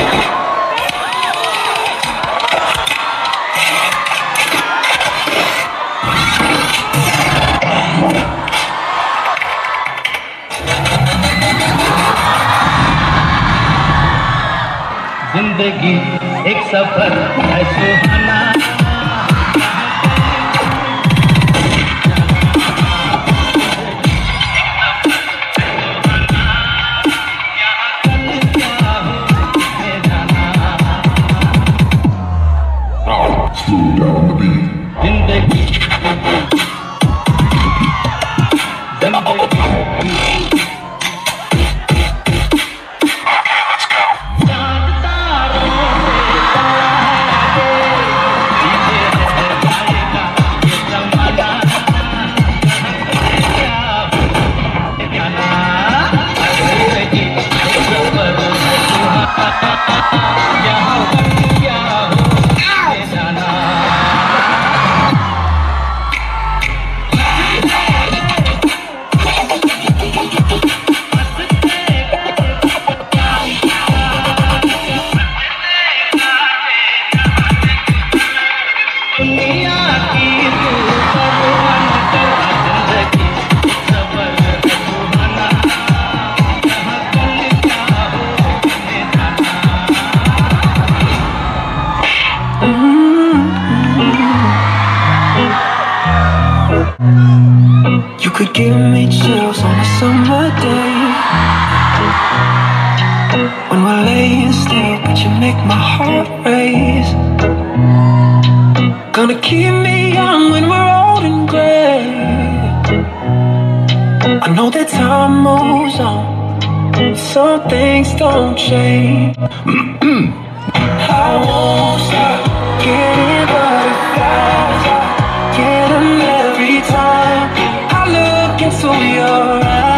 जिंदगी एक सफर है सुहाना, Slow down the beat. जिंदगी You could give me chills on a summer day when we're laying still, but you make my heart race. Gonna keep me young when we're old and gray. I know that time moves on, some things don't change. I won't stop getting butterflies. I get them every time I look into your eyes.